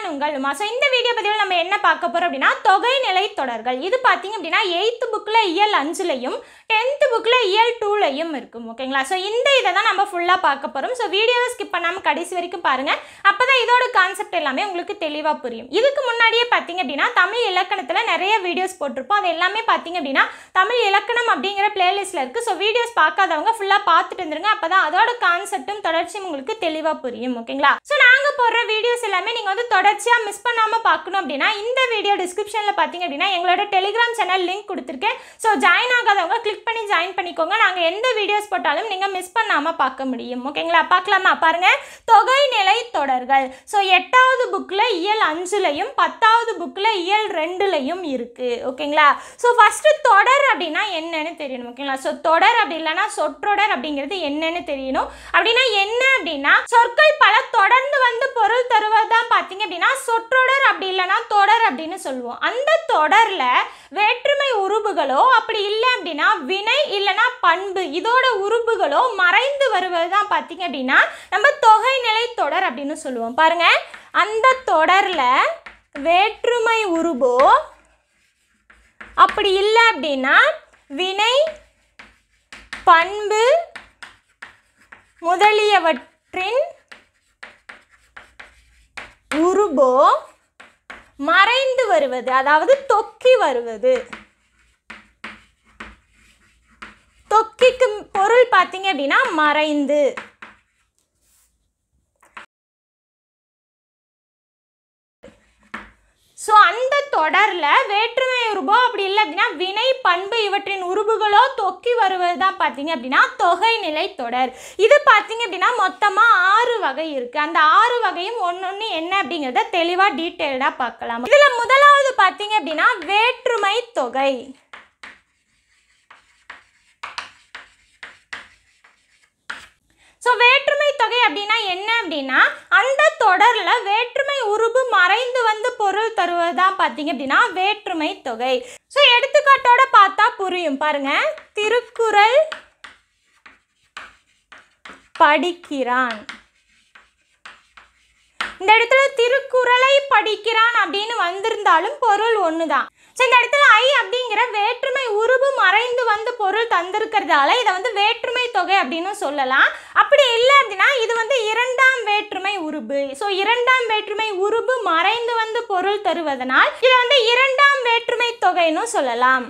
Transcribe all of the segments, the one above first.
நான் உங்கள் உமா. ஸோ இந்த வீடியோ பதிவில் நம்ம என்ன பார்க்க போகிறோம் அப்படின்னா தொகைநிலை தொடர்கள். இது பார்த்தீங்க அப்படின்னா 8th புக்கில் இயல் 5லையும் 10th புக்கில் இயல் 2லையும் இருக்கும். ஓகேங்களா? ஸோ இந்த இதை தான் நம்ம ஃபுல்லாக பார்க்க போகிறோம். ஸோ வீடியோவை ஸ்கிப் பண்ணாமல் கடைசி வரைக்கும் பாருங்கள். அப்போ தான் இதோட கான்செப்ட் எல்லாமே உங்களுக்கு தெளிவாக புரியும். இதுக்கு முன்னாடியே பார்த்தீங்க அப்படின்னா தமிழ் இலக்கணத்தில் நிறைய வீடியோஸ் போட்டிருப்போம். அது எல்லாமே பார்த்தீங்க அப்படின்னா தமிழ் இலக்கணம் அப்படிங்கிற பிளேலிஸ்ட்டில் இருக்குது. ஸோ வீடியோஸ் பார்க்காதவங்க ஃபுல்லாக பார்த்துட்டு வந்துருங்க. அப்போ தான் அதோட கான்செப்டும் தொடர்ச்சியும் உங்களுக்கு தெளிவாக புரியும். ஓகேங்களா? ஸோ நாங்கள் போடுற வீடியோஸ் எல்லாமே நீங்கள் வந்து தொடர்ச்சியாக மிஸ் பண்ணாமல் பார்க்கணும் அப்படின்னா இந்த வீடியோ டிஸ்கிரிப்ஷனில் பார்த்தீங்க அப்படின்னா எங்களோட டெலிகிராம் சேனல் லிங்க் கொடுத்துருக்கேன். ஸோ ஜாயின் ஆகாதவங்க கிளிக் பண்ணி ஜாயின் பண்ணிக்கோங்க. நாங்கள் எந்த வீடியோஸ் போட்டாலும் நீங்கள் மிஸ் பண்ணாமல் பார்க்க முடியும். ஓகேங்களா? பார்க்கலாமா? பாருங்கள், தொகைநிலை தொடர்கள். ஸோ 8வது புக்கில் இயல் 5லையும் 10வது புக்கில் இயல் 2லையும் இருக்குது. ஓகேங்களா? ஸோ ஃபஸ்ட்டு தொடர் அப்படின்னா என்னன்னு தெரியணும். ஓகேங்களா? ஸோ தொடர் அப்படி இல்லைன்னா சொற்றொடர் அப்படிங்கிறது என்னன்னு தெரியணும். அப்படின்னா என்ன அப்படின்னா சொற்கள் பல தொடர்ந்து வந்து பொருள் தருவதுதான் பார்த்தீங்க அப்படின்னா சொற்றொடர், அப்படி இல்லைன்னா தொடர் அப்படின்னு சொல்லுவோம். அந்த தொடரில் வேற்றுமை உருபுகளோ அப்படி இல்லை அப்படின்னா வினை இல்லைன்னா பண்பு இதோட உருபுகளோ மறைந்து வருவது தான் பார்த்தீங்க அப்படின்னா நம்ம தொகைநிலை தொடர் அப்படின்னு சொல்லுவோம். பாருங்க, அந்த தொடரில் வேற்றுமை உருபோ அப்படி இல்லை அப்படின்னா வினை பண்பு முதலியவற்றின் உருபோ மறைந்து வருவது, அதாவது தொக்கி வருவது. தொக்கிக்கு பொருள் பார்த்தீங்க அப்படின்னா மறைந்து. ஸோ அந்த தொடரில் வேற்றுமை உருபோ அப்படி இல்லை அப்படின்னா வினை பண்பு இவற்றின் உருபுகளோ தொக்கி வருவது தான் பார்த்தீங்க அப்படின்னா தொகைநிலை தொடர். இது பார்த்தீங்க அப்படின்னா மொத்தமாக 6 வகை இருக்குது. அந்த 6 வகையும் ஒன்று என்ன அப்படிங்கிறத தெளிவாக டீட்டெயில்டாக பார்க்கலாம். இதில் முதலாவது பார்த்தீங்க அப்படின்னா வேற்றுமை தொகை. ஸோ வேற்றுமை தொகை அப்படின்னா என்ன அப்படின்னா அந்த தொடரில் வேற்றுமை உருபு மறைந்து வந்து பொருள் தருவது தான் பார்த்தீங்க அப்படின்னா வேற்றுமை தொகை. ஸோ எடுத்துக்காட்டோட பார்த்தா புரியும். பாருங்க, திருக்குறள் படிக்கிறான். இந்த இடத்துல திருக்குறளை படிக்கிறான் அப்படின்னு வந்திருந்தாலும் பொருள் ஒன்று தான். ஸோ இந்த இடத்துல ஐ அப்படிங்கிற வேற்றுமை உருபு மறைந்து வந்து பொருள் தந்திருக்கிறதால இதை வந்து வேற்றுமை தொகை அப்படின்னு சொல்லலாம். அப்படி இல்லை அப்படின்னா இது வந்து 2ஆம் வேற்றுமை உருபு. ஸோ 2ஆம் வேற்றுமை உருபு மறைந்து வந்து பொருள் தருவதனால் இதை வந்து 2ஆம் வேற்றுமை தொகைன்னு சொல்லலாம்.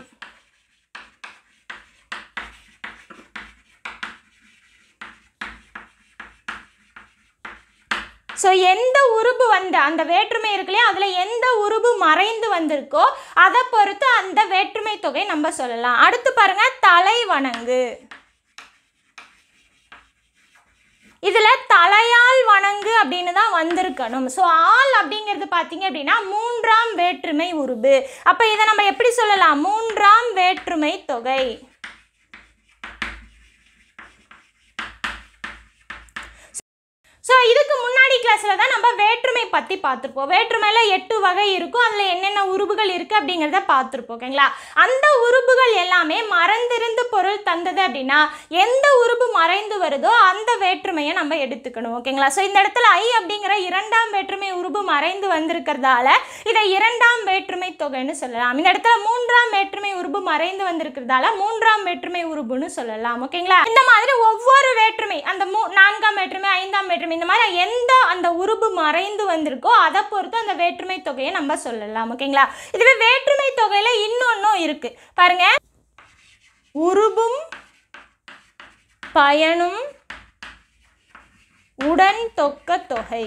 ஸோ எந்த உருபு வந்து அந்த வேற்றுமை இருக்குல்லையா அதில் எந்த உருபு மறைந்து வந்திருக்கோ அதை பொறுத்து அந்த வேற்றுமை தொகை நம்ம சொல்லலாம். அடுத்து பாருங்க, தலை வணங்கு. இதில் தலையால் வணங்கு அப்படின்னு தான் வந்திருக்கணும். ஸோ ஆள் அப்படிங்கிறது பார்த்தீங்க அப்படின்னா 3ஆம் வேற்றுமை உருபு. அப்போ இதை நம்ம எப்படி சொல்லலாம்? 3ஆம் வேற்றுமை தொகை. ஸோ இதுக்கு முன்னாடி கிளாஸில் தான் நம்ம வேற்றுமை பற்றி பார்த்துருப்போம். வேற்றுமையில் 8 வகை இருக்கும். அதில் என்னென்ன உருபுகள் இருக்குது அப்படிங்கிறத பார்த்துருப்போம். ஓகேங்களா? அந்த உருபுகள் எல்லாமே மறைந்திருந்து பொருள் தந்தது அப்படின்னா எந்த உருபு மறைந்து வருதோ அந்த வேற்றுமையை நம்ம எடுத்துக்கணும். ஓகேங்களா? ஸோ இந்த இடத்துல ஐ அப்படிங்கிற 2ஆம் வேற்றுமை உருபு மறைந்து வந்திருக்கிறதால இதை 2ஆம் வேற்றுமை தொகைன்னு சொல்லலாம். இந்த இடத்துல 3ஆம் வேற்றுமை உருபு மறைந்து வந்திருக்கிறதால 3ஆம் வேற்றுமை உருபுன்னு சொல்லலாம். ஓகேங்களா? இந்த மாதிரி ஒவ்வொரு வேற்றுமை அந்த 4ஆம் வேற்றுமை 5ஆம் வேற்றுமை இந்த மாதிரி எந்த அந்த உருபு மறைந்து வந்திருக்கோ அதை பொறுத்து அந்த வேற்றுமை தொகையை நம்ம சொல்லலாம். ஓகேங்களா? இதுவே வேற்றுமை தொகையில இன்னொன்னும் இருக்கு. பாருங்க, உருபும் பயனும் உடன் தொக்க தொகை.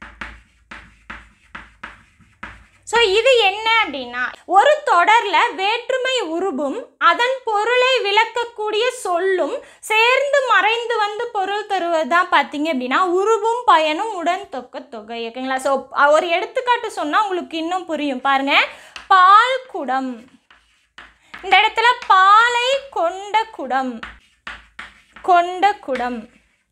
ஸோ இது என்ன அப்படின்னா ஒரு தொடரில் வேற்றுமை உருபும் அதன் பொருளை விளக்கக்கூடிய சொல்லும் சேர்ந்து மறைந்து வந்து பொருள் தருவது தான் பார்த்தீங்க அப்படின்னா உருபும் பயனும் உடன் தொக்க தொகை. ஓகேங்களா? ஸோ ஒரு எடுத்துக்காட்டு சொன்னால் உங்களுக்கு இன்னும் புரியும். பாருங்க, பால் குடம். இந்த இடத்துல பாலை கொண்ட குடம், கொண்ட குடம்.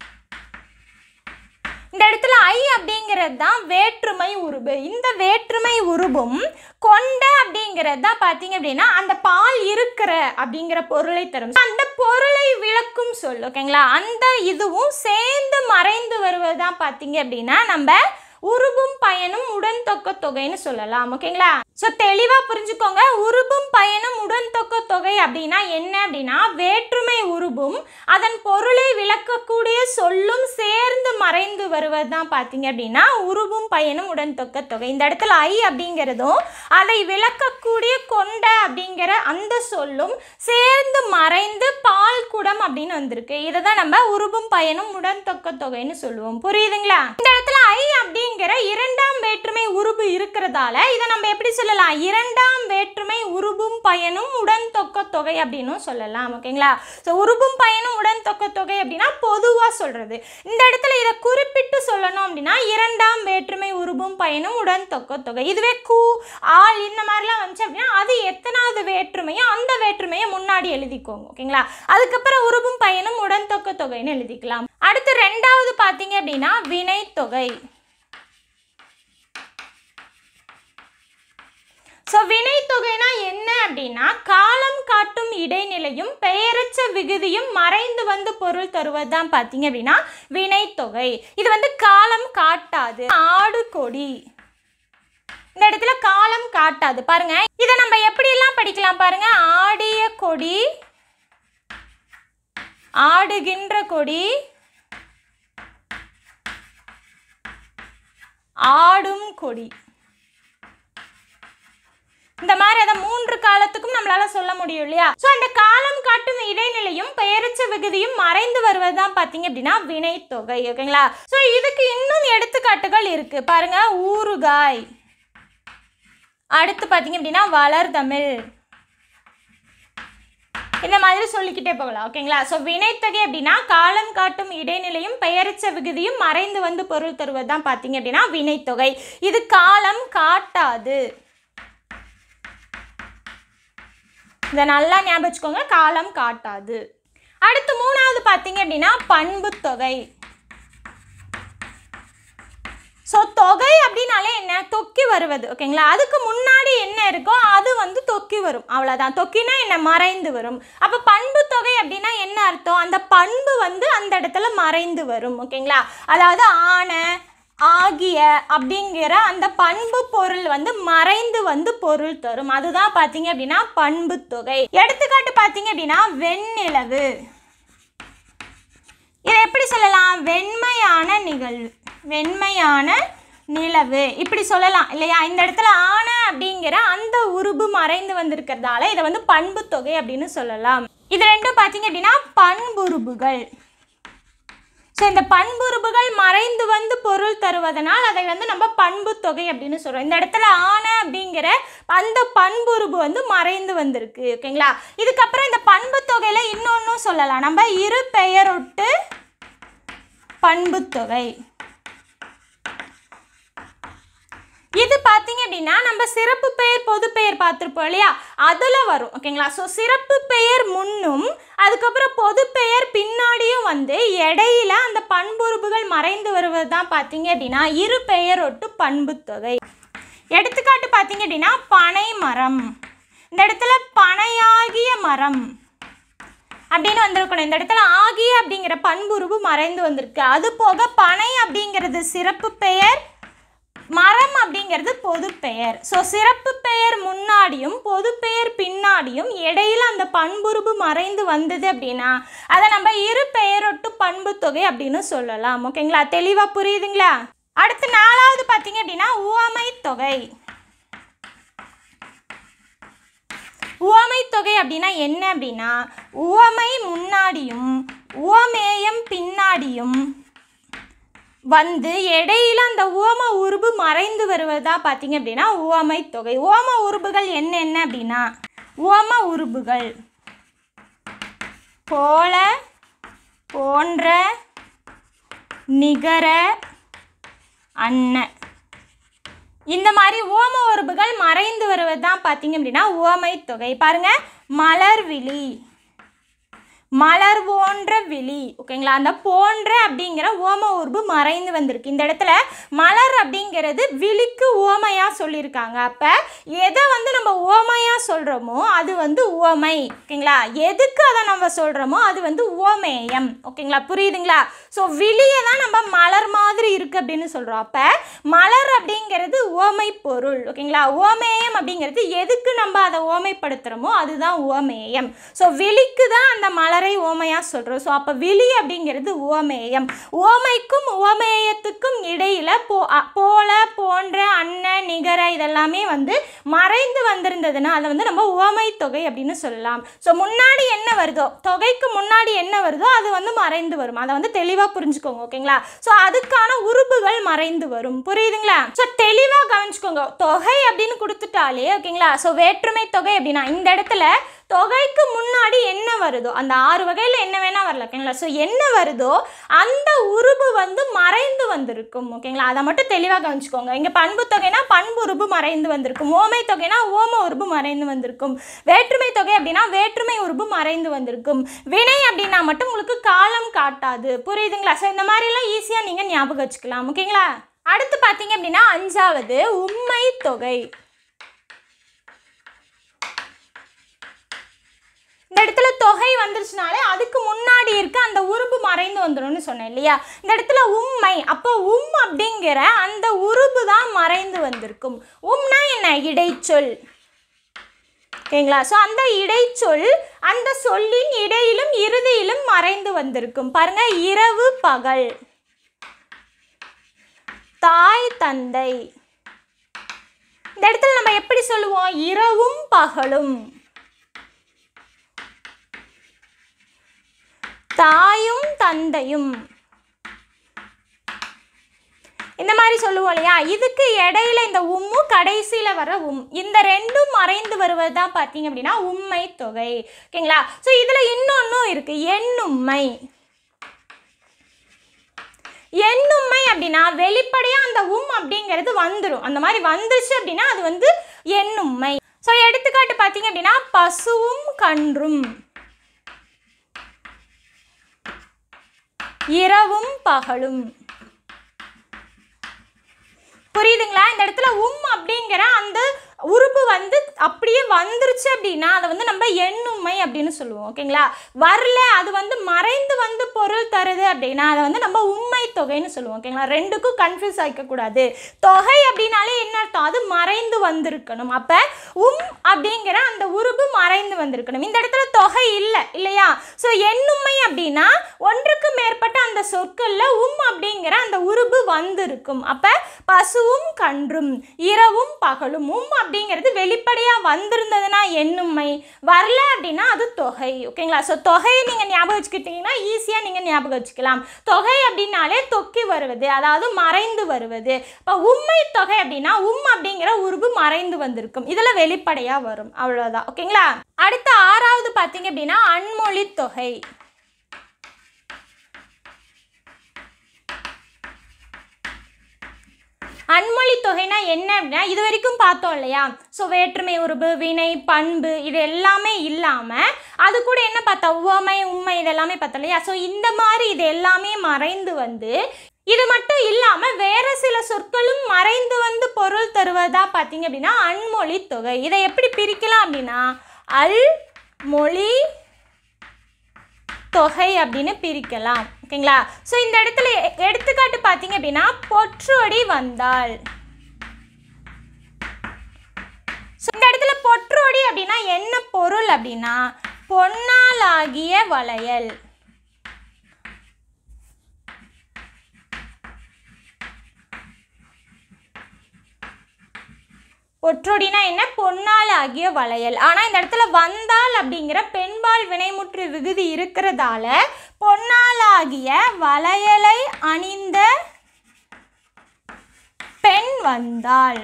இந்த இடத்துல ஐ அப்படிங்கிறது தான் வேற்றுமை உருபு. இந்த வேற்றுமை உருபும் கொண்ட அப்படிங்கிறது தான் பார்த்தீங்க அப்படின்னா அந்த பால் இருக்கிற அப்படிங்கிற பொருளை தரும். அந்த பொருளை விளக்கும் சொல். ஓகேங்களா? அந்த இதுவும் சேர்ந்து மறைந்து வருவது தான் பார்த்தீங்க அப்படின்னா நம்ம உருபும் பயனும் உடன் தொக்க தொகைன்னு சொல்லலாம். ஓகேங்களா? ஸோ தெளிவாக புரிஞ்சுக்கோங்க. உருபும் பயனும் உடன் தொக்க தொகை அப்படின்னா என்ன அப்படின்னா வேற்றுமை உருபும் அதன் பொருளை விளக்கக்கூடிய சொல்லும் சேர்ந்து மறைந்து வருவது தான் பார்த்தீங்க அப்படின்னா உருபும் பயனும் உடன் தொக்க தொகை. இந்த இடத்துல ஐ அப்படிங்கிறதும் அதை விளக்கக்கூடிய கொண்ட அப்படிங்கிற அந்த சொல்லும் சேர்ந்து மறைந்து பால் குடம் அப்படின்னு வந்திருக்கு. இதை தான் நம்ம உருபும் பயனும் உடன் தொக்க தொகைன்னு சொல்லுவோம். புரியுதுங்களா? இந்த இடத்துல ஐ அப்படிங்கிற இரண்டாம் வேற்றுமை உருபு இருக்கிறதால இதை நம்ம எப்படி சொல்லலாம்? இரண்டாம் வேற்றுமை உருபும் பயனும் உடன் தொக்க தொகை அப்படின்னு சொல்லலாம். ஓகேங்களா? ஸோ உருபும் பயனும் உடன் தொக்க தொகை அப்படின்னா பொதுவாக சொல்றது. இந்த இடத்துல இதை குறிப்பிட்டு சொல்லணும் அப்படின்னா இரண்டாம் வேற்றுமை உருபும் பயனும் உடன் தொக்க தொகை. இதுவே கூ ஆள் இந்த மாதிரிலாம் வந்துச்சு அப்படின்னா அது எத்தனாவது வேற்றுமையோ அந்த வேற்றுமையை முன்னாடி எழுதிக்கோங்க. ஓகேங்களா? அதுக்கப்புறம் உருபும் பயனும் உடன் தொக்க தொகைன்னு எழுதிக்கலாம். அடுத்து ரெண்டாவது பார்த்தீங்க அப்படின்னா வினைத்தொகை. ஸோ வினைத்தொகைனா என்ன அப்படின்னா காலம் காட்டும் இடைநிலையும் பெயரச்ச விகுதியும் மறைந்து வந்து பொருள் தருவது தான் பார்த்தீங்க அப்படின்னா வினைத்தொகை. இது வந்து காலம் காட்டாது. ஆடு கொடி இந்த இடத்துல காலம் காட்டாது. பாருங்க, இதை நம்ம எப்படியெல்லாம் படிக்கலாம் பாருங்க. ஆடிய கொடி, ஆடுகின்ற கொடி, ஆடும் கொடி. இந்த மாதிரி அதை மூன்று காலத்துக்கும் நம்மளால சொல்ல முடியும் இல்லையா? ஸோ அந்த காலம் காட்டும் இடைநிலையும் பெயரச்ச விகுதியும் மறைந்து வருவதுதான் பார்த்தீங்க அப்படின்னா வினைத்தொகை. ஓகேங்களா? ஸோ இதுக்கு இன்னும் எடுத்துக்காட்டுகள் இருக்கு பாருங்க. ஊறுகாய், அடுத்து பார்த்தீங்க அப்படின்னா வளர்தமிழ், இந்த மாதிரி சொல்லிக்கிட்டே போகலாம். ஓகேங்களா? ஸோ வினைத்தொகை அப்படின்னா காலம் காட்டும் இடைநிலையும் பெயரச்ச விகுதியும் மறைந்து வந்து பொருள் தருவது தான் பார்த்தீங்க அப்படின்னா வினைத்தொகை. இது காலம் காட்டாது. இதை நல்லா ஞாபகம் வச்சுக்கோங்க. காலம் காட்டாது. அடுத்து மூணாவது பார்த்தீங்க அப்படின்னா பண்பு தொகை. ஸோ தொகை அப்படின்னாலே என்ன? தொக்கி வருவது. ஓகேங்களா? அதுக்கு முன்னாடி என்ன இருக்கோ அது வந்து தொக்கி வரும். அவ்வளோதான். தொக்கினா என்ன? மறைந்து வரும். அப்போ பண்பு தொகை அப்படின்னா என்ன அர்த்தம்? அந்த பண்பு வந்து அந்த இடத்துல மறைந்து வரும். ஓகேங்களா? அதாவது ஆன ஆகிய அப்படிங்கிற அந்த பண்பு பொருள் வந்து மறைந்து வந்து பொருள் தரும். அதுதான் பார்த்தீங்க அப்படின்னா பண்பு தொகை. எடுத்துக்காட்டு பார்த்தீங்க அப்படின்னா வெண்ணிலவு. இதை எப்படி சொல்லலாம்? வெண்மையான நிகழ்வு, வெண்மையான நிலவு இப்படி சொல்லலாம் இல்லையா? இந்த இடத்துல ஆன அப்படிங்கிற அந்த உருபு மறைந்து வந்திருக்கிறதால இதை வந்து பண்பு தொகை அப்படின்னு சொல்லலாம். இது ரெண்டும் பார்த்தீங்க அப்படின்னா பண்புருபுகள். ஸோ இந்த பண்புருபுகள் மறைந்து வந்து பொருள் தருவதனால் அதை வந்து நம்ம பண்பு தொகை அப்படின்னு சொல்கிறோம். இந்த இடத்துல ஆன அப்படிங்கிற அந்த பண்புருபு வந்து மறைந்து வந்திருக்கு. ஓகேங்களா? இதுக்கப்புறம் இந்த பண்பு தொகையில் இன்னொன்றும் சொல்லலாம். நம்ம இரு பெயரொட்டு பண்பு தொகை. இது பார்த்தீங்க அப்படின்னா நம்ம சிறப்பு பெயர் பொது பெயர் பார்த்துருப்போம் இல்லையா? அதில் வரும். ஓகேங்களா? ஸோ சிறப்பு பெயர் முன்னும் அதுக்கப்புறம் பொது பெயர் பின்னாடியும் வந்து இடையில அந்த பண்புருபுகள் மறைந்து வருவது தான் பார்த்தீங்க அப்படின்னா இரு பெயரொட்டு பண்பு தொகை. எடுத்துக்காட்டு பார்த்தீங்க அப்படின்னா பனை மரம். இந்த இடத்துல பனையாகிய மரம் அப்படின்னு வந்திருக்கணும். இந்த இடத்துல ஆகிய அப்படிங்கிற பண்புருபு மறைந்து வந்திருக்கு. அது போக பனை அப்படிங்கிறது சிறப்பு பெயர், மரம் அப்படிங்கிறது பொது பெயர். ஸோ சிறப்பு பெயர் முன்னாடியும் பொது பெயர் பின்னாடியும் இடையில அந்த பண்புருபு மறைந்து வந்தது அப்படின்னா அதை நம்ம இரு பெயரொட்டு பண்பு தொகை அப்படின்னு சொல்லலாம். ஓகேங்களா? தெளிவாக புரியுதுங்களா? அடுத்து நாலாவது பார்த்தீங்க அப்படின்னா உவமை தொகை. உவமை தொகை அப்படின்னா என்ன அப்படின்னா உவமை முன்னாடியும் உவமேயம் பின்னாடியும் வந்து இடையில அந்த உவம உருபு மறைந்து வருவதா பார்த்தீங்க அப்படின்னா உவமை தொகை. உவம உருபுகள் என்னென்ன அப்படின்னா உவம உருபுகள் போல, போன்ற, நிகர, அன்ன, இந்த மாதிரி உவம உருபுகள் மறைந்து வருவது தான் பார்த்தீங்க அப்படின்னா உவமை தொகை. பாருங்க, மலர்விழி, மலர் போன்ற விழி. ஓகேங்களா, அந்த போன்ற அப்படிங்கிற ஓம உருபு மறைந்து வந்திருக்கு. இந்த இடத்துல மலர் அப்படிங்கிறது விழிக்கு ஓமையாக சொல்லியிருக்காங்க. அப்போ எதை வந்து நம்ம ஓமையாக சொல்கிறோமோ அது வந்து ஓமை. ஓகேங்களா, எதுக்கு அதை நம்ம சொல்கிறோமோ அது வந்து ஓமேயம். ஓகேங்களா, புரியுதுங்களா? ஸோ விழியை தான் நம்ம மலர் மாதிரி இருக்குது அப்படின்னு சொல்கிறோம். அப்போ மலர் அப்படிங்கிறது ஓமை பொருள். ஓகேங்களா, ஓமேயம் அப்படிங்கிறது எதுக்கு நம்ம அதை ஓமைப்படுத்துகிறோமோ அதுதான் ஓமேயம். ஸோ விழிக்கு தான் அந்த மலரை ஓமையாக சொல்கிறோம். ஸோ அப்போ விழி அப்படிங்கிறது ஓமேயம். ஓமைக்கும் ஓமேயத்துக்கும் இடையில் போல, போன்ற, அன்ன, நிகர இதெல்லாமே வந்து மறைந்து வந்திருந்ததுன்னா அதை வந்து நம்ம ஓமை தொகை அப்படின்னு சொல்லலாம். ஸோ முன்னாடி என்ன வருதோ, தொகைக்கு முன்னாடி என்ன வருதோ அது வந்து மறைந்து வரும். அதை வந்து தெளிவாக புரிஞ்சுக்கோங்க. ஓகேங்களா, ஸோ அதுக்கான உறுப்புகள் மறைந்து வரும். புரியுதுங்களா? ஸோ தெளிவாக கவனிச்சுக்கோங்க. தொகை அப்படின்னு கொடுத்துட்டாலே ஓகேங்களா, ஸோ வேற்றுமை தொகை அப்படின்னா இந்த இடத்துல தொகைக்கு முன்னாடி என்ன வருதோ அந்த 6 வகையில் என்ன வேணால் வரல. ஓகேங்களா, ஸோ என்ன வருதோ அந்த உருபு வந்து மறைந்து வந்திருக்கும். ஓகேங்களா, அதை மட்டும் தெளிவாக கவனிச்சுக்கோங்க. இங்கே பண்பு தொகைனா பண்பு உருபு மறைந்து வந்திருக்கும். ஓமை தொகைனா ஓம உருபு மறைந்து வந்திருக்கும். வேற்றுமை தொகை அப்படின்னா வேற்றுமை உருபு மறைந்து வந்திருக்கும். வினை அப்படின்னா மட்டும் உங்களுக்கு காலம் காட்டாது. புரியுதுங்களா? ஸோ இந்த மாதிரிலாம் ஈஸியாக நீங்கள் ஞாபகம் வச்சுக்கலாம். ஓகேங்களா, அடுத்து பார்த்தீங்க அப்படின்னா 5வது உம்மை தொகை. இந்த இடத்துல தொகை வந்துருச்சுனாலே அதுக்கு முன்னாடி இருக்க அந்த உருபு மறைந்து வந்துடும்னு சொன்னேன் இல்லையா? இந்த இடத்துல உம்மை, அப்போ அப்படிங்கிற அந்த உருபு தான் மறைந்து வந்திருக்கும். உம்னா என்ன? இடைச்சொல். ஓகேங்களா, ஸோ அந்த இடைச்சொல் அந்த சொல்லின் இடையிலும் இறுதியிலும் மறைந்து வந்திருக்கும். பாருங்க, இரவு பகல், தாய் தந்தை. இந்த இடத்துல நம்ம எப்படி சொல்லுவோம்? இரவும் பகலும், தாயும் தந்தையும், இந்த மாதிரி சொல்லுவோம் இல்லையா? இதுக்கு இடையில இந்த உம்மு கடைசியில் வர இந்த ரெண்டும் மறைந்து வருவது தான் பார்த்தீங்க அப்படின்னா உம்மை தொகை. ஓகேங்களா, ஸோ இதில் இன்னொன்றும் இருக்கு, எண்ணும்மை. எண்ணும்மை அப்படின்னா வெளிப்படையாக அந்த அப்படிங்கிறது வந்துடும். அந்த மாதிரி வந்துச்சு அப்படின்னா அது வந்து எண்ணும்மை. ஸோ எடுத்துக்காட்டு பார்த்தீங்க அப்படின்னா பசுவும் கன்றும், இரவும் பகலும். புரியுதுங்களா? இந்த இடத்துல அப்படிங்கிற அந்த உறுப்பு வந்து அப்படியே வந்துருச்சு அப்படின்னா அதை வந்து நம்ம எண்ணும்மை அப்படின்னு சொல்லுவோம். ஓகேங்களா, வரல அது வந்து மறைந்து வந்து பொருள் தருது அப்படின்னா அதை வந்து நம்ம உம்மை தொகைன்னு சொல்லுவோம். ஓகேங்களா, ரெண்டுக்கும் கன்ஃபியூஸ் ஆகிக்கக்கூடாது. தொகை அப்படின்னாலே என்ன அர்த்தம்? அது மறைந்து வந்திருக்கணும். அப்போ அப்படிங்கிற அந்த உறுப்பு மறைந்து வந்திருக்கணும். இந்த இடத்துல தொகை இல்லை இல்லையா? ஸோ எண்ணும்மை அப்படின்னா ஒன்றுக்கு மேற்பட்ட அந்த சொற்களில் அப்படிங்கிற அந்த உறுப்பு வந்திருக்கும். அப்போ பசுவும் கன்றும், இரவும் பகலும், அப்படிங்கிறது வெளிப்படையாக வந்திருந்ததுன்னா எண்ணும்மை, வரல அப்படின்னா அது தொகை. ஓகேங்களா, ஸோ தொகையை நீங்கள் ஞாபகம் வச்சுக்கிட்டீங்கன்னா ஈஸியாக நீங்கள் ஞாபகம் வச்சுக்கலாம். தொகை அப்படின்னாலே தொக்கி வருவது, அதாவது மறைந்து வருவது. இப்போ உம்மை தொகை அப்படின்னா அப்படிங்கிற உருவு மறைந்து வந்திருக்கும். இதில் வெளிப்படையாக வரும். அவ்வளோதான். ஓகேங்களா, அடுத்த 6வது பார்த்தீங்க அப்படின்னா அன்மொழி தொகை. அன்மொழி தொகைனா என்ன அப்படின்னா இது வரைக்கும் பார்த்தோம் இல்லையா? ஸோ வேற்றுமை உருபு, வினை, பண்பு இது எல்லாமே இல்லாமல் அது கூட என்ன பார்த்தா உவமை, உண்மை இதெல்லாமே பார்த்தோம் இல்லையா? ஸோ இந்த மாதிரி இது எல்லாமே மறைந்து வந்து இது மட்டும் இல்லாமல் வேறு சில சொற்களும் மறைந்து வந்து பொருள் தருவதா பார்த்தீங்க அப்படின்னா அன்மொழி தொகை. இதை எப்படி பிரிக்கலாம் அப்படின்னா அல் மொழி தொகை அப்படின்னு பிரிக்கலாம். ஓகேங்களா, ஸோ இந்த இடத்துல எடுத்துக்காட்டு பார்த்தீங்க அப்படின்னா பொற்றொடி வந்தாள். ஸோ இந்த இடத்துல பொற்றொடி அப்படின்னா என்ன பொருள் அப்படின்னா பொன்னால் ஆகிய வளையல். பொற்றொடினா என்ன? பொன்னால் ஆகிய வளையல். ஆனால் இந்த இடத்துல வந்தால் அப்படிங்கிற பெண்பால் வினைமுற்று விகுதி இருக்கிறதால பொன்னால் ஆகிய வளையலை அணிந்த பெண் வந்தாள்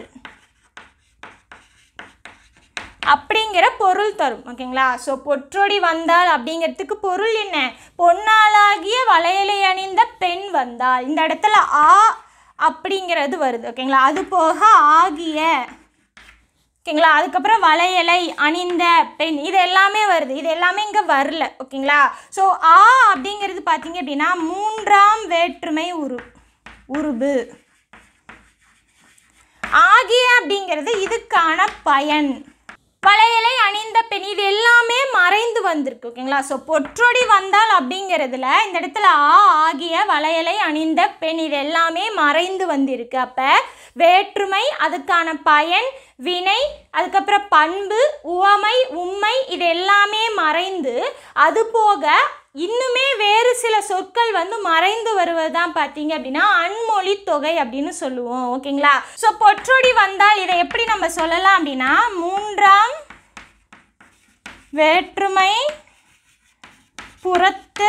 அப்படிங்கிற பொருள் தரும். ஓகேங்களா, ஸோ பொற்றொடி வந்தாள் அப்படிங்கிறதுக்கு பொருள் என்ன? பொன்னாலாகிய வளையலை அணிந்த பெண் வந்தாள். இந்த இடத்துல அப்படிங்கிறது வருது. ஓகேங்களா, அது போக ஆகிய ஓகேங்களா. அதுக்கப்புறம் வளையலை அணிந்த பெண், இது எல்லாமே வருது. இது எல்லாமே இங்கே வரல. ஓகேங்களா. ஸோ ஆ அப்படிங்கிறது பார்த்தீங்க அப்படின்னா 3ஆம் வேற்றுமை உருபு. ஆகிய அப்படிங்கிறது இதுக்கான பயன். வளையலை அணிந்த பெண், இது எல்லாமே மறைந்து வந்திருக்கு. ஓகேங்களா. ஸோ பொற்றொடி வந்தால் அப்படிங்கிறதுல இந்த இடத்துல ஆகிய வளையலை அணிந்த பெண் இது எல்லாமே மறைந்து வந்திருக்கு. அப்போ வேற்றுமை, அதுக்கான பயன், வினை, அதுக்கப்புறம் பண்பு, உவமை, உண்மை இது எல்லாமே மறைந்து அது போக இன்னுமே வேறு சில சொற்கள் மறைந்து வருவது தான் பார்த்தீங்க அப்படின்னா அன்மொழி தொகை அப்படின்னு சொல்லுவோம். ஓகேங்களா. ஸோ பொற்றொடி வந்தால் இதை எப்படி நம்ம சொல்லலாம் அப்படின்னா 3ஆம் வேற்றுமை புறத்து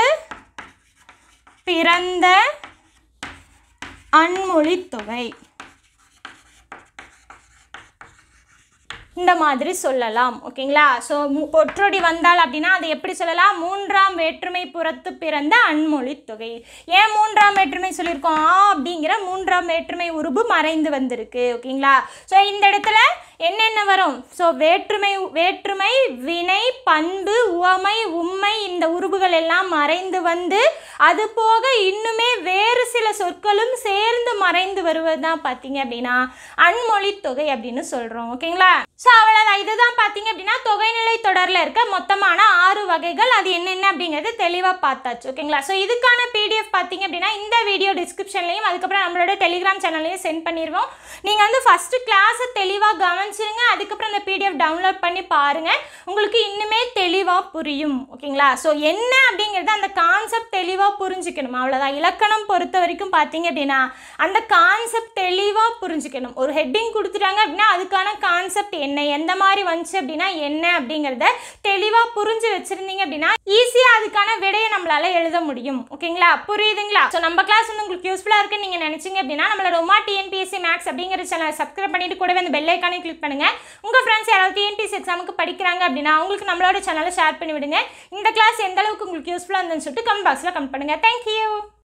பிறந்த அன்மொழி தொகை இந்த மாதிரி சொல்லலாம். ஓகேங்களா. ஸோ பொற்றொடி வந்தால் அப்படின்னா அதை எப்படி சொல்லலாம்? 3ஆம் வேற்றுமை புறத்து பிறந்த அன்மொழி தொகை. ஏன் 3ஆம் வேற்றுமை சொல்லியிருக்கோம்? அப்படிங்கிற 3ஆம் வேற்றுமை உருபு மறைந்து வந்திருக்கு. ஓகேங்களா. ஸோ இந்த இடத்துல என்னென்ன வரும்? ஸோ வேற்றுமை, வினை, பண்பு, உவமை, உண்மை இந்த உருபுகள் எல்லாம் மறைந்து வந்து அது போக இன்னுமே வேறு சில சொற்களும் சேர்ந்து மறைந்து வருவது தான் பார்த்தீங்க அப்படின்னா அன்மொழி தொகை அப்படின்னு சொல்கிறோம். ஓகேங்களா. ஸோ அவ்வளோதான். இதுதான் பார்த்தீங்க அப்படின்னா தொகைநிலை தொடரில் இருக்க மொத்தமான 6 வகைகள். அது என்னென்ன அப்படிங்கிறது தெளிவாக பார்த்தாச்சு. ஓகேங்களா. ஸோ இதுக்கான PDF பார்த்தீங்க அப்படின்னா இந்த வீடியோ டிஸ்கிரிப்ஷன்லையும் அதுக்கப்புறம் நம்மளோட டெலிகிராம் சேனல்லையும் சென்ட் பண்ணிடுவோம். நீங்கள் ஃபஸ்ட்டு கிளாஸை தெளிவாக கவனிச்சிருங்க. அதுக்கப்புறம் அந்த PDF டவுன்லோட் பண்ணி பாருங்கள். உங்களுக்கு இன்னுமே தெளிவாக புரியும். ஓகேங்களா. ஸோ என்ன அப்படிங்கிறது அந்த கான்செப்ட் தெளிவாக புரிஞ்சுக்கணும். அவ்வளோதான். இலக்கணம் பொறுத்த வரைக்கும் பார்த்தீங்க அப்படின்னா அந்த கான்செப்ட் தெளிவாக புரிஞ்சுக்கணும். ஒரு ஹெட்டிங் கொடுத்துட்டாங்க அப்படின்னா அதுக்கான கான்செப்ட் என்ன, எந்த மாதிரி வந்துச்சு அப்படின்னா என்ன அப்படிங்கிறத தெளிவாக புரிஞ்சு வச்சுருந்தீங்க அப்படின்னா ஈஸியாக அதுக்கான விடையை நம்மளால எழுத முடியும். ஓகேங்களா. புரியுதுங்களா. ஸோ நம்ம கிளாஸ் உங்களுக்கு யூஸ்ஃபுல்லாக இருக்குன்னு நீங்கள் நினச்சிங்க அப்படின்னா நம்மளோட உமா TNPSC மேக்ஸ் அப்படிங்கிற சேனலை சப்ஸ்கிரைப் பண்ணிட்டு கூடவே அந்த பெல் ஐக்கானை கிளிக் பண்ணுங்கள். உங்கள் ஃப்ரெண்ட்ஸ் யாராவது TNPSC எக்ஸாமுக்கு படிக்கிறாங்க அப்படின்னா அவங்களுக்கு நம்மளோட சேனலை ஷேர் பண்ணி விடுங்க. இந்த கிளாஸ் எந்த அளவுக்கு உங்களுக்கு யூஸ்ஃபுல்லாக இருந்துன்னு சொல்லிட்டு கமெண்ட் பாக்ஸில் கமெண்ட் பண்ணுங்கள். தேங்க்யூ.